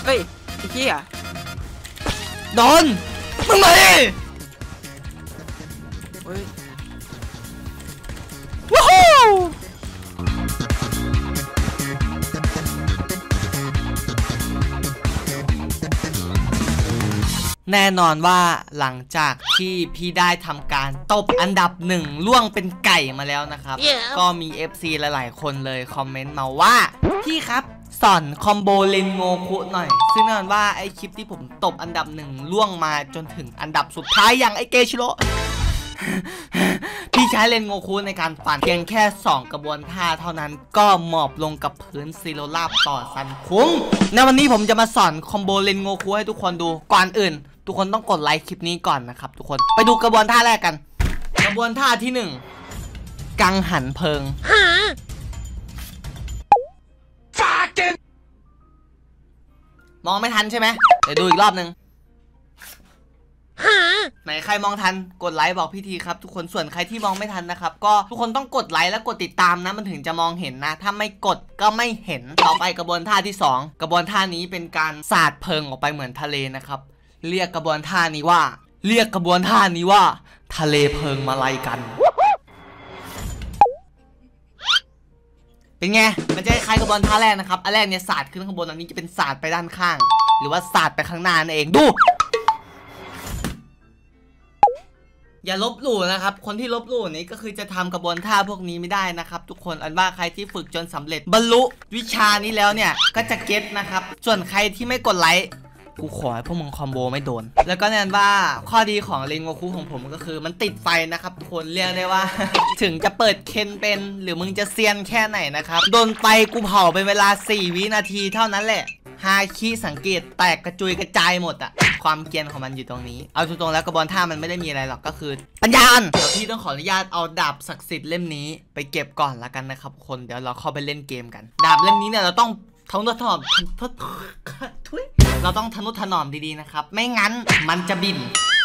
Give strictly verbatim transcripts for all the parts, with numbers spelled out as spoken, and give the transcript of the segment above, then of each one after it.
เฮ้ยไอ้เหี้ยโดนมึงมาดิเฮ้ยว้าวแน่นอนว่าหลังจากที่พี่ได้ทำการตบอันดับหนึ่งล่วงเป็นไก่มาแล้วนะครับ yeah. ก็มี เอฟ ซี หลายๆคนเลยคอมเมนต์มาว่าพี่ครับสอนคอมโบเลนโงคุหน่อยซึ่งแน่นอนว่าไอคลิปที่ผมตบอันดับหนึ่งล่วงมาจนถึงอันดับสุดท้ายอย่างไอเกชิโร่ พี่ใช้เลนโงคุในการฟันเพียงแค่สองกระบวนท่าเท่านั้นก็หมอบลงกับพื้นซีโรลาบต่อซันคุ้งในวันนี้ผมจะมาสอนคอมโบเลนโงคุให้ทุกคนดูก่อนอื่นทุกคนต้องกดไลค์คลิปนี้ก่อนนะครับทุกคนไปดูกระบวนท่าแรกกันกระบวนท่าที่หนึ่งกังหันเพลิงมองไม่ทันใช่ไหมเดี๋ยวดูอีกรอบนึงไหนใครมองทันกดไลค์บอกพี่ทีครับทุกคนส่วนใครที่มองไม่ทันนะครับก็ทุกคนต้องกดไลค์และกดติดตามนะมันถึงจะมองเห็นนะถ้าไม่กดก็ไม่เห็นต่อไปกระบวนท่าที่สองกระบวนท่านี้เป็นการสาดเพลิงออกไปเหมือนทะเลนะครับเรียกกระบวนท่านี้ว่าเรียกกระบวนท่านี้ว่าทะเลเพลิงมาลัยกันเป็นไงมันจะคล้ายกระบวนท่าแรกนะครับอันแรกเนี่ยสาดขึ้นข้างบนอันนี้จะเป็นสาดไปด้านข้างหรือว่าสาดไปข้างหน้านั่นเองดูอย่าลบหลู่นะครับคนที่ลบหลู่นี้ก็คือจะทำกระบวนท่าพวกนี้ไม่ได้นะครับทุกคนอันว่าใครที่ฝึกจนสำเร็จบรรลุวิชานี้แล้วเนี่ยก็จะเก็ตนะครับส่วนใครที่ไม่กดไลค์กูขอให้พวกมึงคอมโบไม่โดนแล้วก็แน่นว่าข้อดีของเลนโงคุของผมก็คือมันติดไฟนะครับทุกคนเรียกได้ว่า ถึงจะเปิดเคนเป็นหรือมึงจะเซียนแค่ไหนนะครับโดนไฟกูเผาเป็นเวลาสี่วินาทีเท่านั้นแหละฮาคิสังเกตแตกกระจุยกระจายหมดอะความเกรียนของมันอยู่ตรงนี้เอาตรงๆแล้วกระบวนท่ามันไม่ได้มีอะไรหรอกก็คือปัญญาอ่อนเดี๋ยวพี่ต้องขออนุญาตเอาดาบศักดิ์สิทธิ์เล่มนี้ไปเก็บก่อนละกันนะครับคนเดี๋ยวเราเข้าไปเล่นเกมกันดาบเล่มนี้เนี่ยเราต้องทนุถนอมทุยเราต้องทนุถนอมดีๆนะครับไม่งั้นมันจะบิน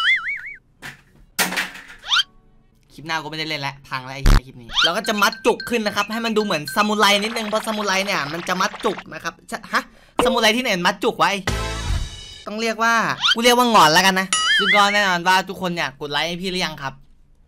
คลิปหน้าก็ไม่ได้เล่นแล้วพังแล้วไอ้คลิปนี้เราก็จะมัดจุกขึ้นนะครับให้มันดูเหมือนซามูไรนิดนึงเพราะซามูไรเนี่ยมันจะมัดจุกนะครับฮะซามูไรที่ไหนมัดจุกไว้ต้องเรียกว่ากูเรียกว่าหงอนแล้วกันนะซึ่งก็แน่นอนว่าทุกคนเนี่ยกดไลค์ให้พี่หรือยังครับ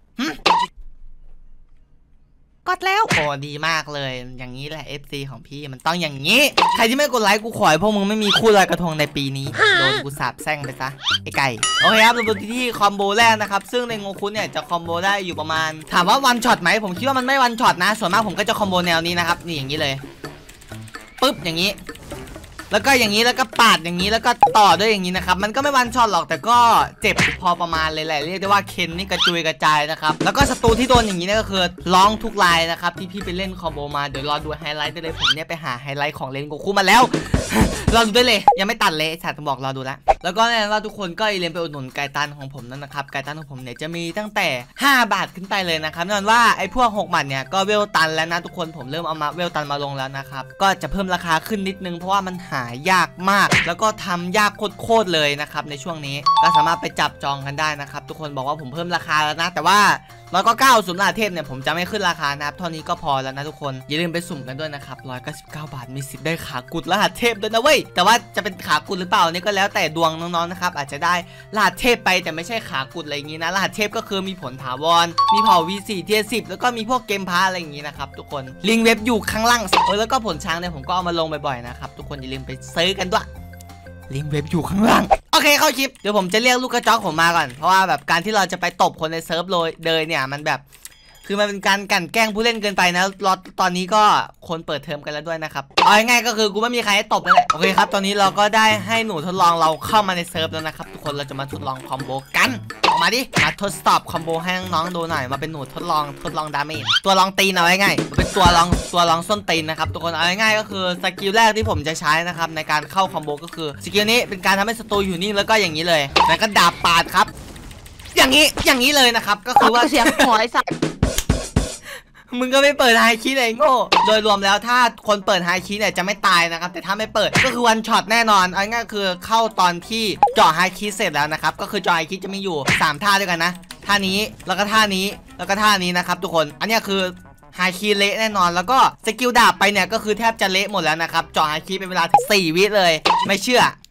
กดแล้วโอ้ดีมากเลยอย่างนี้แหละ เอฟ ซี ของพี่มันต้องอย่างนี้ใครที่ไม่กดไลค์กูขอให้พวกมึงไม่มีคู่ลอยกระทงในปีนี้โดนกูสาบแช่งไปซะไอ้ไก่โอเคครับเราดูที่คอมโบแรกนะครับซึ่งในโงคุเนี่ยจะคอมโบได้อยู่ประมาณถามว่าวันช็อตไหมผมคิดว่ามันไม่วันช็อตนะส่วนมากผมก็จะคอมโบแนวนี้นะครับนี่อย่างนี้เลยปึ๊บอย่างนี้แล้วก็อย่างนี้แล้วก็ปาดอย่างนี้แล้วก็ต่อด้วยอย่างนี้นะครับมันก็ไม่วันช็อตหรอกแต่ก็เจ็บพอประมาณเลยแหละเรียกได้ว่าเคนนี่กระจุยกระจายนะครับแล้วก็ศัตรูที่โดนอย่างนี้นี่ก็คือร้องทุกลายนะครับที่พี่ไปเล่นคอมโบมาเดี๋ยวรอดูไฮไลท์ได้เลยผมเนี่ยไปหาไฮไลท์ของเลนโกคุมาแล้ว รอดูได้เลยยังไม่ตัดเลยฉันบอกรอดูแล้วแล้วก็แน่นอนว่าทุกคนก็อย่าลืมไปอุดหนุนไก่ตันของผมนั่นนะครับไก่ตันของผมเนี่ยจะมีตั้งแต่ห้าบาทขึ้นไปเลยนะครับแน่นอนว่าไอ้พวกหกบาทเนี่ยก็เวลตันแล้วนะทุกคนผมเริ่มเอามาเวลตันมาลงแล้วนะครับก็จะเพิ่มราคาขึ้นนิดนึงเพราะว่ามันหายากมากแล้วก็ทำยากโคตรเลยนะครับในช่วงนี้ก็สามารถไปจับจองกันได้นะครับทุกคนบอกว่าผมเพิ่มราคาแล้วนะแต่ว่าร้อยเก้าสิบเก้าสุ่มรหัสเทพเนี่ยผมจะไม่ขึ้นราคานะครับเท่านี้ก็พอแล้วนะทุกคนอย่าลืมไปสุ่มกันด้วยนะครับร้อยเก้าสิบเก้าบาทมีสิทธิ์ได้ขากุดรหัสเทพด้วยนะเว้ยแต่ว่าจะเป็นขากุดหรือเปล่านี่ก็แล้วแต่ดวงน้องๆนะครับอาจจะได้รหัสเทพไปแต่ไม่ใช่ขากุดอะไรอย่างงี้นะรหัสเทพก็คือมีผลถาวรมีเผ่า วี สี่ เทียร์ สิบแล้วก็มีพวกเกมพาอะไรอย่างงี้นะครับทุกคนลิงก์เว็บอยู่ข้างล่างเออแล้วก็ผลช้างเนี่ยผมก็เอามาลงบ่อยๆนะครับทุกคนอย่าลืมไปซื้อกันด้วยลิงก์เว็บอยู่ข้างล่างโอเคเข้าคลิปเดี๋ยวผมจะเรียกลูกกระจอกผมมาก่อนเพราะว่าแบบการที่เราจะไปตบคนในเซิร์ฟเลยเนี่ยมันแบบคือมันเป็นการกั่นแกล้งผู้เล่นเกินไปนะรอตอนนี้ก็คนเปิดเทอมกันแล้วด้วยนะครับเอาง่ายๆก็คือกูไม่มีใครให้ตบนั่นแหละโอเคครับตอนนี้เราก็ได้ให้หนูทดลองเราเข้ามาในเซิร์ฟแล้วนะครับทุกคนเราจะมาทดลองคอมโบกันออกมาดิมาทดสอบคอมโบให้น้องๆดูหน่อยมาเป็นหนูทดลองทดลองดาเมจตัวลองตีนเอาง่ายๆเป็นตัวลองตัวลองส้นตีนนะครับทุกคนเอาง่ายๆก็คือสกิลแรกที่ผมจะใช้นะครับในการเข้าคอมโบก็คือสกิลนี้เป็นการทำให้ศัตรูอยู่นิ่งแล้วก็อย่างนี้เลยแล้วก็ดาบปาดครับอย่างนี้อย่างนี้เลยนะครับก็คือว่าเสียงหัวไอ้สัตว์มึงก็ไม่เปิดไฮคีเลยโง่โดยรวมแล้วถ้าคนเปิดไฮคีเนี่ยจะไม่ตายนะครับแต่ถ้าไม่เปิดก็คือวันช็อตแน่นอนอันนี้คือเข้าตอนที่เจาะไฮคีเสร็จแล้วนะครับก็คือเจาะไฮคีจะมีอยู่สามท่าด้วยกันนะท่านี้แล้วก็ท่านี้แล้วก็ท่านี้นะครับทุกคนอันนี้คือไฮคีเละแน่นอนแล้วก็สกิลดาบไปเนี่ยก็คือแทบจะเละหมดแล้วนะครับเจาะไฮคีเป็นเวลาถึงสี่วิเลยไม่เชื่อ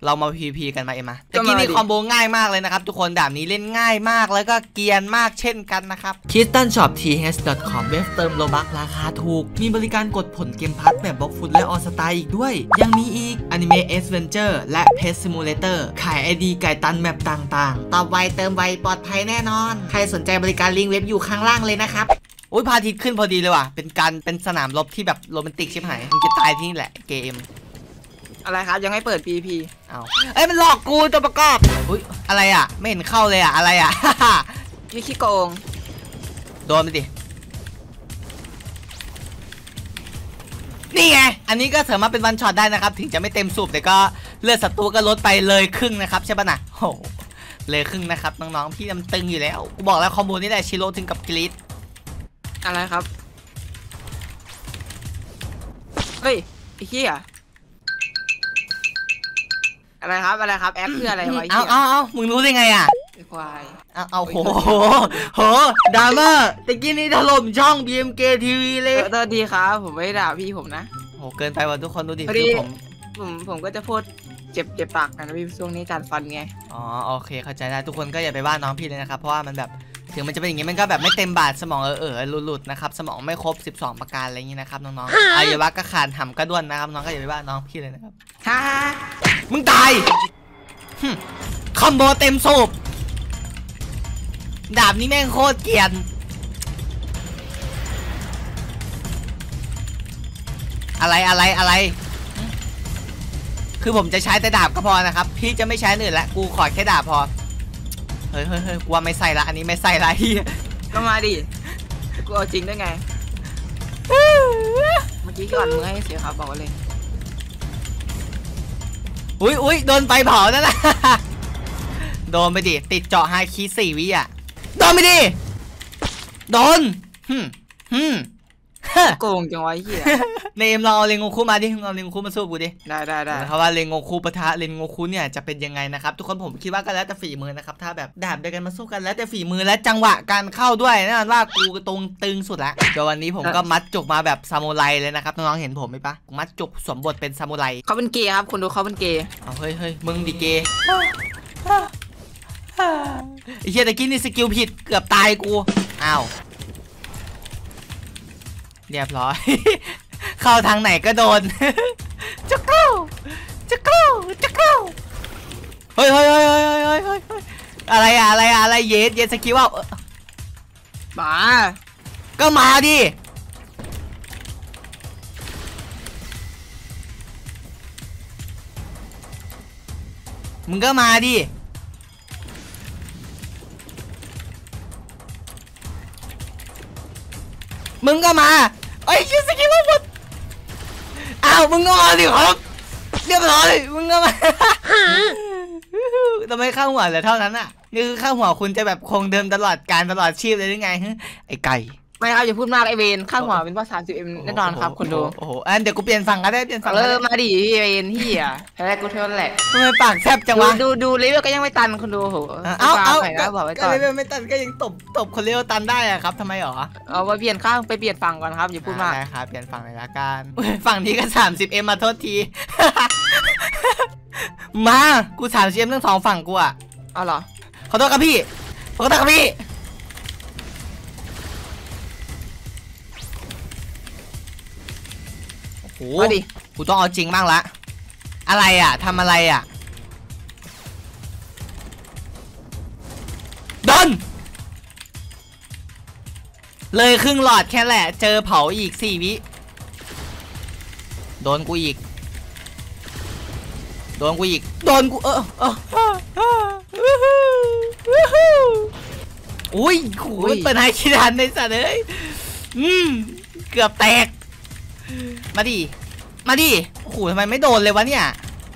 เรามา พี พี กันมาเอ็มมาตะกี้นี่คอมโบง่ายมากเลยนะครับทุกคนดาบนี้เล่นง่ายมากแล้วก็เกียนมากเช่นกันนะครับ คิสตันช็อป ที เอช ดอท คอม เว็บเติมโลบัคราคาถูกมีบริการกดผลเกมพัทแบบบล็อกฟุตและออสตาอีกด้วยยังมีอีก Anime Adventure และ Pet Simulator ขาย ไอ ดี ไก่ตันแมปต่างๆตอบไวเติมไวปลอดภัยแน่นอนใครสนใจบริการลิงก์เว็บอยู่ข้างล่างเลยนะครับโอ้ยพาทิตย์ขึ้นพอดีเลยว่ะเป็นการเป็นสนามรบที่แบบโรแมนติกชิบหายมึงจะตายที่นี่แหละเกมอะไรครับยังให้เปิด พี พีเอาเอ้ยมันหลอกกูตัวประกอบอุ้ยอะไรอ่ะไม่เห็นเข้าเลยอ่ะอะไรอ่ะยี่ขี้โกงโดนไปดินี่ไงอันนี้ก็สามารถเป็นวันช็อตได้นะครับถึงจะไม่เต็มสูบแต่ก็เลือดศัตรูก็ลดไปเลยครึ่งนะครับใช่ปะนะโอ้เลยครึ่งนะครับน้องๆพี่มันตึงอยู่แล้วกูบอกแล้วคอมโบนี้แหละชิโร่ถึงกับกรี๊ดอะไรครับเฮ้ยไอ้เหี้ยอะไรครับอะไรครับแอปคืออะไรวะเอาเอาเอามึงรู้ได้ไงอ่ะไอ้ควายเอาเอาโหโหดราม่าตะกี้นี้ถล่มช่อง บี เอ็ม เค ที วี เลยเออดีครับผมไม่ด่าพี่ผมนะโหเกินไปว่ะทุกคนดูดิคือผมผมผมก็จะพูดเจ็บเจ็บปากนะพี่ช่วงนี้การฟันไงอ๋อโอเคเข้าใจได้ทุกคนก็อย่าไปว่าน้องพี่เลยนะครับเพราะว่ามันแบบถึงมันจะเป็นอย่างงี้มันก็แบบไม่เต็มบาทสมองเออเออหลุดๆนะครับสมองไม่ครบสิบสองประการอะไรอย่างงี้นะครับน้องๆอวัยวะก็ขาดห่ำกระด้วนนะครับน้องก็อย่าไปว่าน้องพี่เลยนะครับฮ่ามึงตายคอมโบเต็มสูบดาบนี้แม่งโคตรเกลียนอะไรอะไรอะไรคือผมจะใช้แต่ดาบก็พอนะครับพี่จะไม่ใช้อื่นละกูขอแค่ดาบพอเฮ้ยเฮ้ยเฮ้ยกูว่าไม่ใส่ละอันนี้ไม่ใส่ละที่ก็มาดิกูเอาจริงได้ไงเมื่อกี้ก่อนมือให้เสียครับบอกเลยอุ้ยอุ้ยโดนไฟเผานั่นแหละโดนไปดิติดเจาะไฮคีสี่วิอ่ะโดนไปดิโดนฮึมฮึมโกงจังวะเฮียเนมเราเอาเลงโงคุมาดิเอาเลงโงคุมาสู้กูดิได้ได้ได้เพราะว่าเลงโงคุปะทะเลงโงคุเนี่ยจะเป็นยังไงนะครับทุกคนผมคิดว่าก็แล้วแต่ฝีมือนะครับถ้าแบบดาบเดียวกันมาสู้กันแล้วแต่ฝีมือและจังหวะการเข้าด้วยแน่นอนว่ากูตรงตึงสุดละเดี๋ยววันนี้ผมก็มัดจุกมาแบบซามูไรเลยนะครับน้องๆเห็นผมไหมปะมัดจุกสวมบทเป็นซามูไรเขาเป็นเกย์ครับคนดูเขาเป็นเกย์เอาเฮ้ยเฮ้ยมึงดิเกย์ไอ้เหี้ยตะกี้นี่สกิลผิดเกือบตายกูอ้าวเรียบร้อยเข้าทางไหนก็โดนจักเก้าจักเก้าจักเก้าเฮ้ยเฮ้ยเฮ้ยเฮ้ยเฮ้ยเฮ้ยอะไรอะอะไรอะอะไรเยสเยสสกิลว่ามาก็มาดิมึงก็มาดิมึงก็มาไอ้ชิสกิว่าหมดอ้าวมึงงอดิครับเรียบร้อยมึงก็มาทำไมข้าวหัวเหลือเท่านั้นอ่ะนี่คือข้าวหัวคุณจะแบบคงเดิมตลอดการตลอดชีพเลยหรือไงไอ้ไก่ไม่ครับอย่าพูดมากไอเวนข้างหัวเป็นว่าสามสิบเอ็มแน่นอนครับคนดูโอ้โหอันเดี๋ยวกูเปลี่ยนฝั่งก็ได้เปลี่ยนฝั่งเออมาดิพี่เวนพี่อ่ะแพ้กูเท่านั้นแหละทำไมปากแซบจังวะดูดูเลเวลก็ยังไม่ตันคนดูโหเอาเอาก็เลเวลไม่ตันก็ยังตบตบคนเลเวลตันได้อะครับทำไมหรอเอาไปเปลี่ยนข้างไปเปลี่ยนฝั่งก่อนครับอย่าพูดมากได้ครับเปลี่ยนฝั่งเลยละกันฝั่งนี้ก็สามสิบเอ็มมาโทษทีมากูสามสิบเอ็มทั้งสองฝั่งกูอ่ะเอาเหรอขอโทษครับพี่ขอโทษครับพี่โอ้ดิกูต้องเอาจริงบ้างละอะไรอ่ะทำอะไรอ่ะโดนเลยครึ่งหลอดแค่แหละเจอเผาอีกสี่วิโดนกูอีกโดนกูอีกโดนกูเออเอออุ้ยโหเปิดไฮคิดันในสัตว์เลยอืมเกือบแตกมาดิมาดิโอ้โหทำไมไม่โดนเลยวะเนี่ย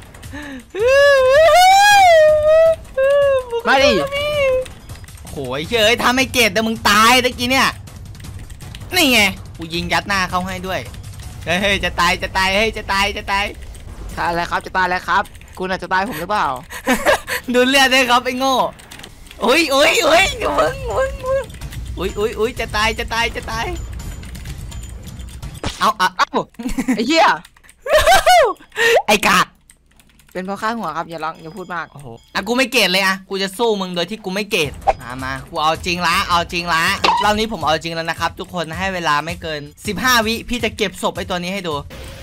มาดิโอ้โหเฉยทำให้เกตแต่มึงตายตะกี้เนี่ยนี่ไงกูยิงยัดหน้าเขาให้ด้วยเฮ้ยจะตายจะตายเฮ้ยจะตายจะตายตายแล้วครับจะตายแล้วครับคุณอาจจะตายผมหรือเปล่าดูเลือดได้ครับไอ้โง่อุ้ยอุ้ยอุ้ยมึงมึงมึงอุ้ยอุ้ยอุ้ยจะตายจะตายจะตายเอาเอาเอาไอ้เหี้ยไอ้กากเป็นเพราะค่าหัวครับอย่าร้องอย่าพูดมากโอ้โหอ่ะกูไม่เกตเลยอ่ะกูจะสู้มึงโดยที่กูไม่เกตมามากูเอาจริงละเอาจริงละรอบนี้ผมเอาจริงแล้วนะครับทุกคนให้เวลาไม่เกินสิบห้าวิพี่จะเก็บศพไอ้ตัวนี้ให้ดู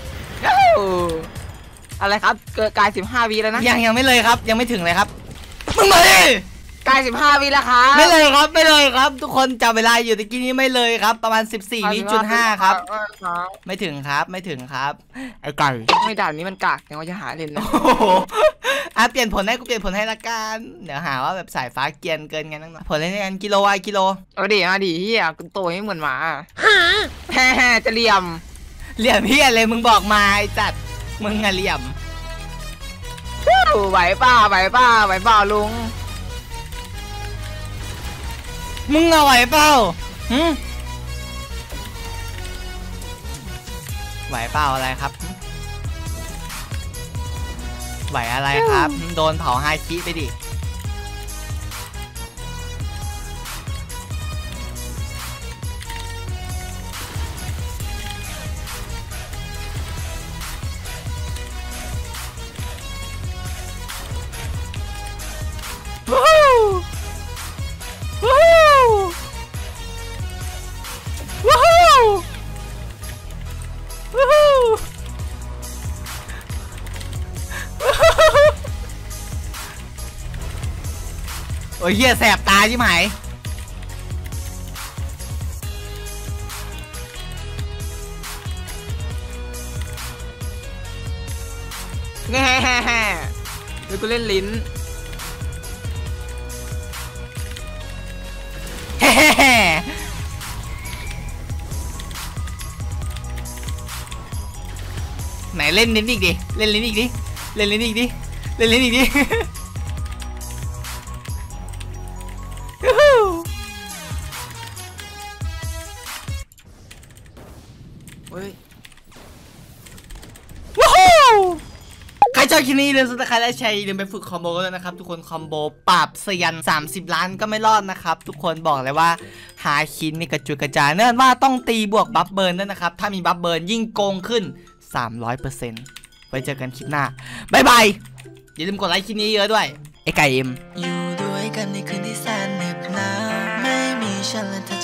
อะไรครับเกิดกายสิบห้าวิแล้วนะยังยังไม่เลยครับยังไม่ถึงเลยครับมึงมาดิกายสิบห้าวิแล้วครับไม่เลยครับไม่เลยครับ ทุกคนจับเวลาอยู่ตะกี้นี้ไม่เลยครับประมาณสิบสี่วิจุดห้าครับไม่ถึงครับไม่ถึงครับไอ้ไก่ไม่ด่านนี้มันกากยังว่าจะหาเล่นนะโอ้โหอ่ะเปลี่ยนผลให้กูเปลี่ยนผลให้ละกันเดี๋ยวหาว่าแบบสายฟ้าเกียนเกินกันนั่งผลเล่นกันกิโลไอกิโลเอาดิมาดิเฮียกูโตไม่เหมือนหมาแฮ่แฮ่จะเหลี่ยมเหลี่ยมพี่อะไรมึงบอกมาไอ้จัดมึงอะเหลี่ยมไหวป้าไหวป้าไหวเปล่าลุงมึงเอาไหวเปล่าหืมไหวเปล่าอะไรครับไหวอะไรครับโดนเผาไฮคิไปดิวู้วู้วู้วู้โอ้ยเหี้ยแสบตาใช่ไหมแง่แฮ่แฮ่เดี๋ยวกูเล่นลิ้นไหนเล่นลิ้นอีกดิเล่นลิ้นอีกดิเล่นลิ้นอีกดิเล่นลิ้นอีกดิเฮ้ยว้าวใครชอบคลิปนี้เดินสุดท้ายและใช้เดินไปฝึกคอมโบกันนะครับทุกคนคอมโบปราบเซียนสามสิบล้านก็ไม่รอดนะครับทุกคนบอกเลยว่าหาคินนี่กระจุยกระจายเนื่องว่าต้องตีบวกบัฟเบิร์นด้วยนะครับถ้ามีบัฟเบิร์นยิ่งโกงขึ้น สามร้อยเปอร์เซ็นต์ ไว้เจอกันคลิปหน้าบ๊ายบายอย่าลืมกดไลค์คลิปนี้เยอะด้วยไอ้ไก่เอ็มอยู่ด้วยกันในคืนที่แสนเหน็บหนาวไม่มีฉันและเธอ